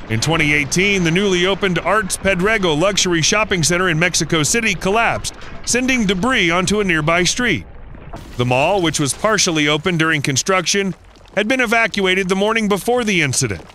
In 2018, the newly opened Arts Pedrego luxury shopping center in Mexico City collapsed, sending debris onto a nearby street. The mall, which was partially open during construction, had been evacuated the morning before the incident.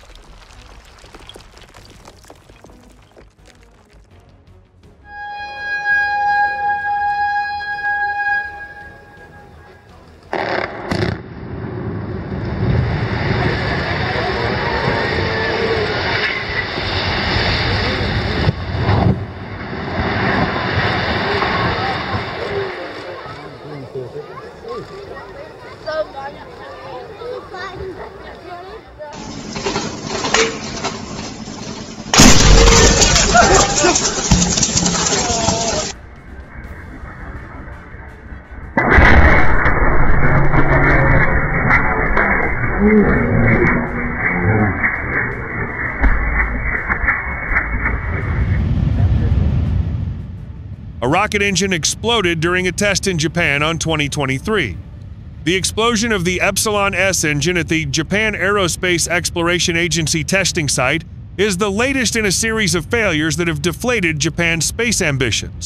A rocket engine exploded during a test in Japan on 2023. The explosion of the Epsilon S engine at the Japan Aerospace Exploration Agency testing site is the latest in a series of failures that have deflated Japan's space ambitions.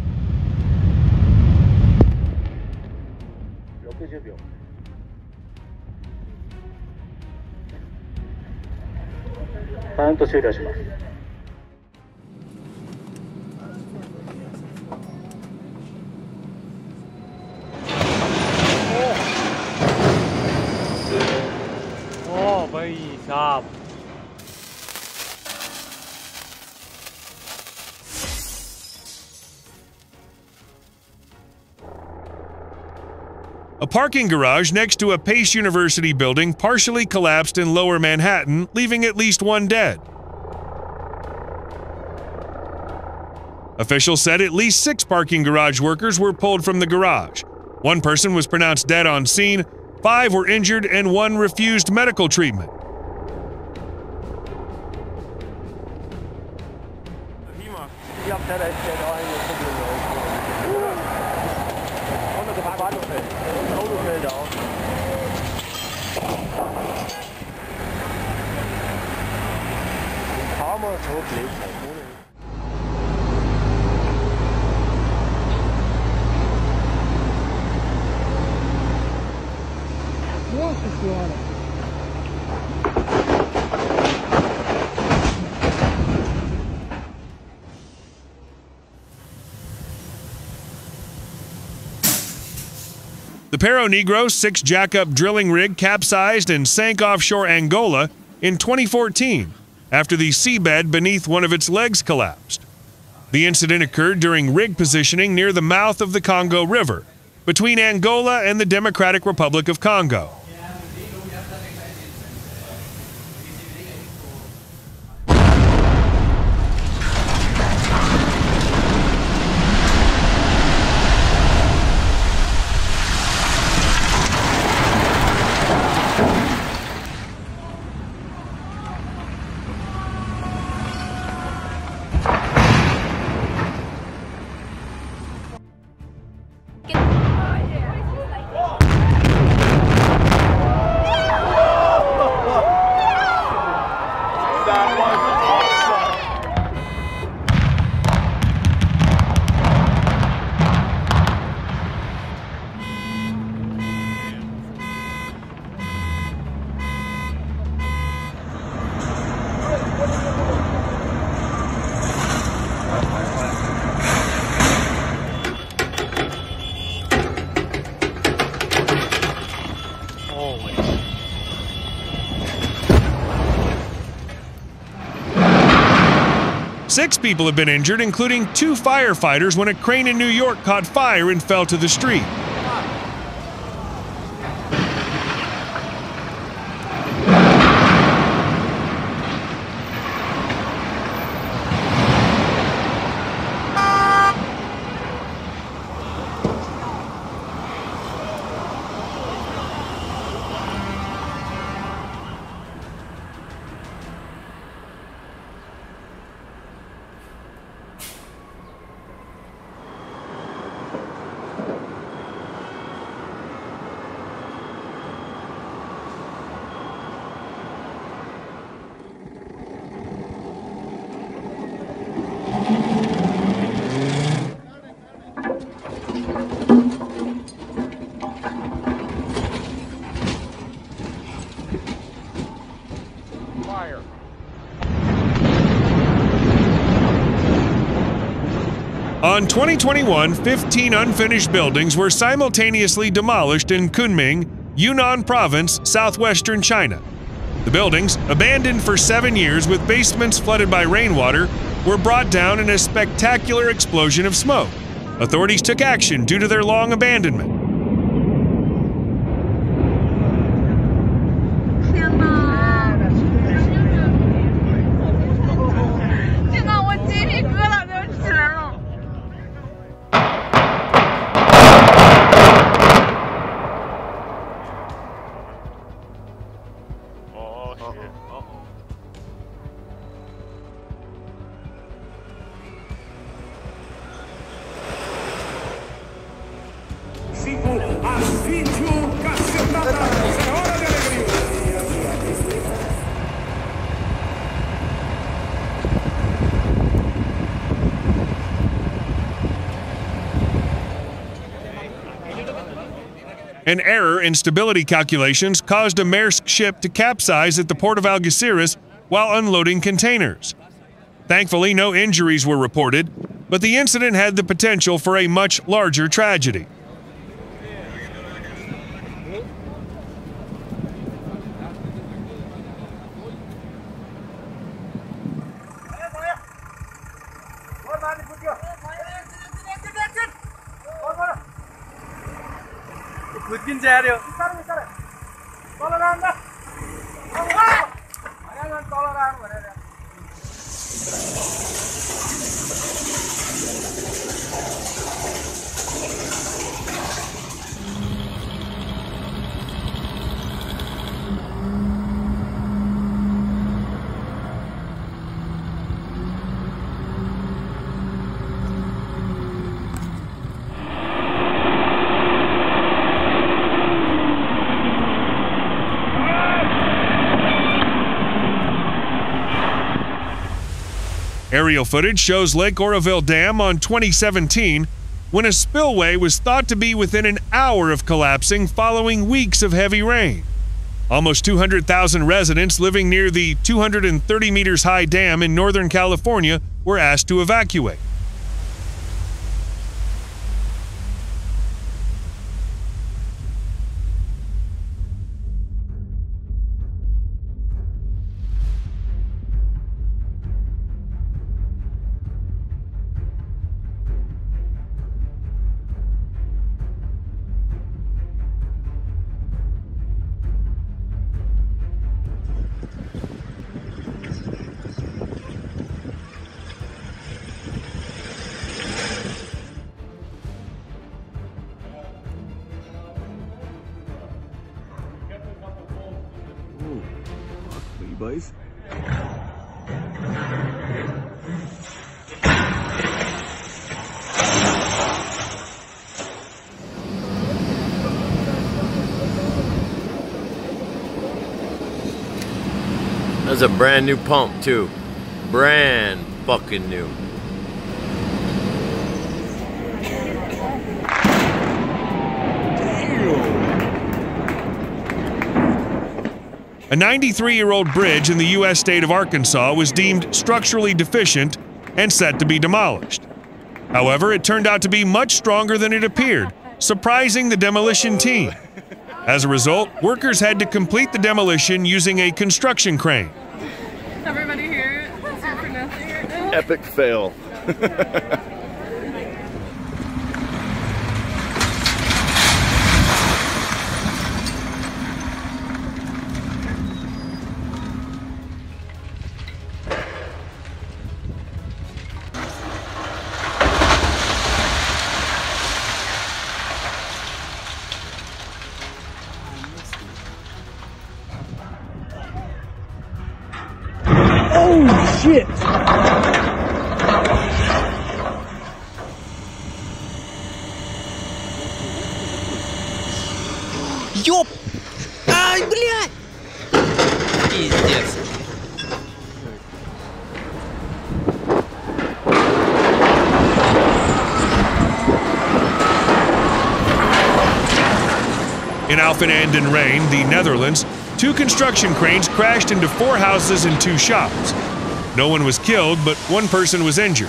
A parking garage next to a Pace University building partially collapsed in Lower Manhattan, leaving at least one dead. Officials said at least 6 parking garage workers were pulled from the garage. 1 person was pronounced dead on scene, 5 were injured, and 1 refused medical treatment. The Perro Negro 6 jackup drilling rig capsized and sank offshore Angola in 2014 after the seabed beneath one of its legs collapsed. The incident occurred during rig positioning near the mouth of the Congo River, between Angola and the Democratic Republic of Congo. Six people have been injured, including 2 firefighters, when a crane in New York caught fire and fell to the street. On 2021, 15 unfinished buildings were simultaneously demolished in Kunming, Yunnan Province, southwestern China. The buildings, abandoned for 7 years with basements flooded by rainwater, were brought down in a spectacular explosion of smoke. Authorities took action due to their long abandonment. An error in stability calculations caused a Maersk ship to capsize at the port of Algeciras while unloading containers. Thankfully, no injuries were reported, but the incident had the potential for a much larger tragedy. Aerial footage shows Lake Oroville Dam on 2017 when a spillway was thought to be within an hour of collapsing following weeks of heavy rain. Almost 200,000 residents living near the 230 meters high dam in Northern California were asked to evacuate. Boys. That's a brand new pump too. Brand fucking new. A 93-year-old bridge in the U.S. state of Arkansas was deemed structurally deficient and set to be demolished. However, it turned out to be much stronger than it appeared, surprising the demolition team. As a result, workers had to complete the demolition using a construction crane. Everybody here is here for nothing right now. Epic fail. Oh shit! Ёп! Ай, блядь! Пиздец. In Alphen aan den Rijn, the Netherlands, 2 construction cranes crashed into 4 houses and 2 shops. No one was killed, but 1 person was injured.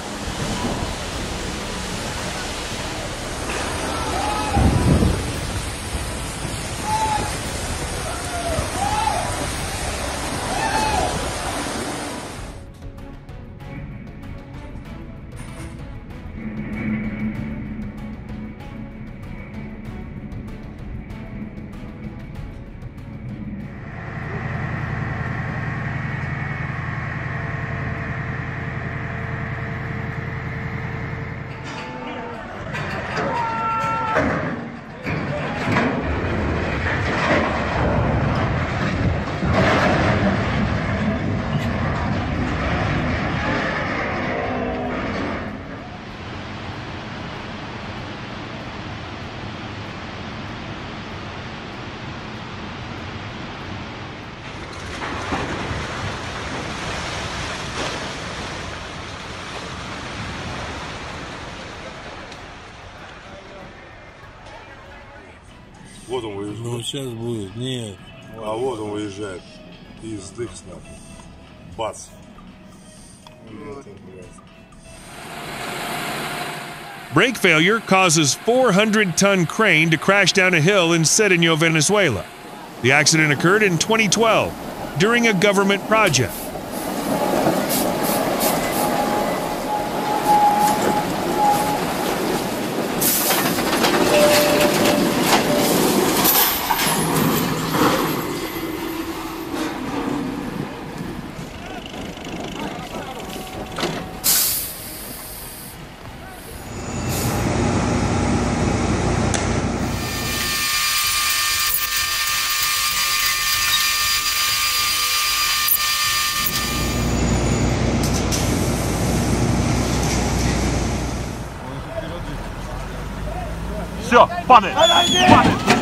Вот он выезжает. Ну сейчас будет, нет. А вот он выезжает. И сдыхс нахуй. Бац. Brake failure causes 400-ton crane to crash down a hill in Sereno, Venezuela. The accident occurred in 2012 during a government project. Все, падай! Падай!